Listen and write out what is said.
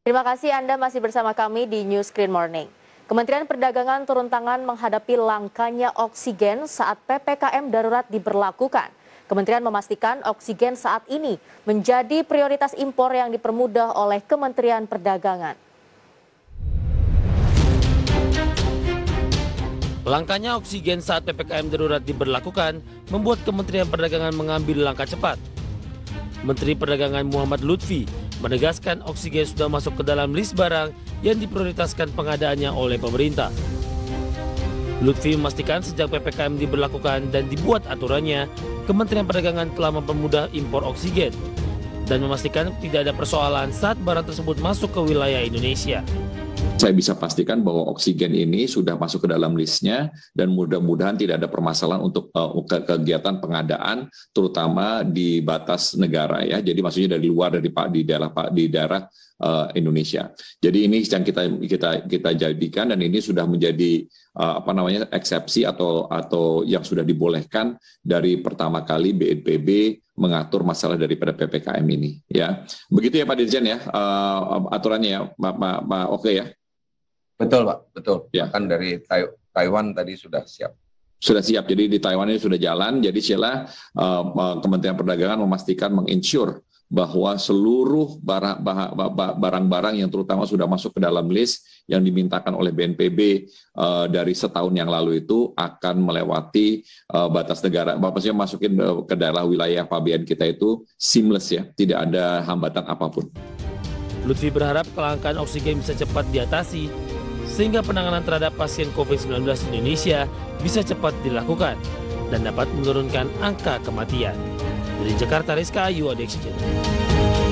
Terima kasih Anda masih bersama kami di News Screen Morning. Kementerian Perdagangan turun tangan menghadapi langkanya oksigen saat PPKM darurat diberlakukan. Kementerian memastikan oksigen saat ini menjadi prioritas impor yang dipermudah oleh Kementerian Perdagangan. Langkanya oksigen saat PPKM darurat diberlakukan membuat Kementerian Perdagangan mengambil langkah cepat. Menteri Perdagangan Muhammad Lutfi menegaskan oksigen sudah masuk ke dalam list barang yang diprioritaskan pengadaannya oleh pemerintah. Lutfi memastikan sejak PPKM diberlakukan dan dibuat aturannya, Kementerian Perdagangan telah mempermudah impor oksigen dan memastikan tidak ada persoalan saat barang tersebut masuk ke wilayah Indonesia. Saya bisa pastikan bahwa oksigen ini sudah masuk ke dalam listnya dan mudah-mudahan tidak ada permasalahan untuk kegiatan pengadaan, terutama di batas negara ya. Jadi maksudnya dari luar di daerah Indonesia. Jadi ini yang kita jadikan dan ini sudah menjadi eksepsi atau yang sudah dibolehkan dari pertama kali BNPB mengatur masalah daripada PPKM ini ya. Begitu ya Pak Dirjen ya, aturannya ya, Pak oke ya. Betul Pak, betul. Ya. Bahkan dari Taiwan tadi sudah siap. Sudah siap, jadi di Taiwan ini sudah jalan. Jadi Sheila, Kementerian Perdagangan memastikan menginsure bahwa seluruh barang-barang yang terutama sudah masuk ke dalam list yang dimintakan oleh BNPB dari setahun yang lalu itu akan melewati batas negara, maksudnya masukin ke daerah wilayah pabean kita itu seamless ya, tidak ada hambatan apapun. Lutfi berharap kelangkaan oksigen bisa cepat diatasi sehingga penanganan terhadap pasien COVID-19 di Indonesia bisa cepat dilakukan dan dapat menurunkan angka kematian. Dari Jakarta, Rizka Ayu, Adexigen.